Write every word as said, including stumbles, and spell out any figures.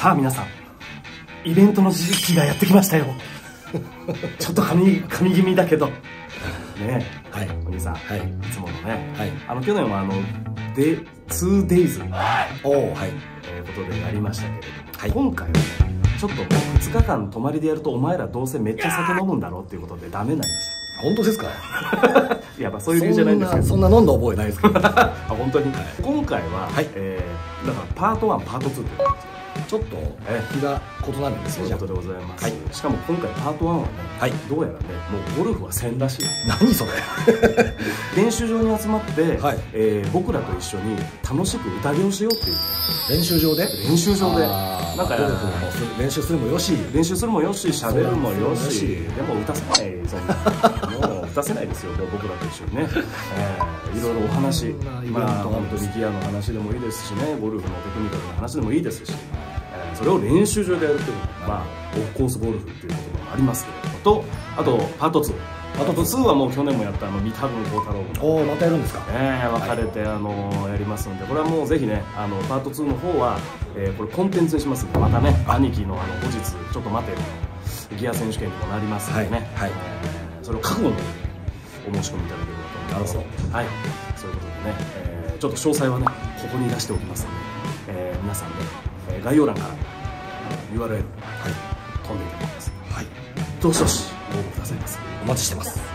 さあ皆さん、イベントの時期がやってきましたよ。ちょっと髪髪気味だけどねえ、はい、お兄さん、はい、いつものね、はい、あの去年はあので ツーデイズ おお、はい、えー、ことでやりましたけれども、はい、今回はね、ちょっともうふつかかん泊まりでやるとお前らどうせめっちゃ酒飲むんだろうっていうことでダメになりました。本当ですか？いや、まあそういう理由じゃないんですけど、そんな飲んだ覚えないですけどあ、本当に、はい、今回は、はい、えー、だからパートワンパートツーって言うんですよ。ちょっと日が異なるんですよ。ということでございます。はい、しかも今回パートワンはね、はい、どうやらね、もうゴルフはせんらしい。何それ練習場に集まって、はい、えー、僕らと一緒に楽しく宴をしようっていう。練習場で練習場でなんかゴルフも練習するもよし、練習するもよし、喋るもよし、でも打たせない、そんなもう打たせないですよ、僕らと一緒にね、えー、いろいろお話、まあ本当にギアの話でもいいですしね、ゴルフのテクニカルな話でもいいですし、それを練習場でやるっていうのは、まあオフコースゴルフっていうこともありますけれども、とあとパートツー、パートツーはもう去年もやったあの三田郡幸太郎君、おお、またやるんですか？ええ、分かれて、はい、あのやりますので、これはもうぜひね、あのパートツーの方は、えー、これコンテンツにしますので、またね、兄貴のあの後日ちょっと待てギア選手権にもなりますのでね、はい、はい、えー、それを覚悟のお申し込みいただければと思います。はい、そういうことでね、えー、ちょっと詳細はねここに出しておきますので、えー、皆さんね、えー、概要欄から ユーアールエル、はい、飛んでいただきます。はい、どうしどしご応募くださいます。お待ちしてます。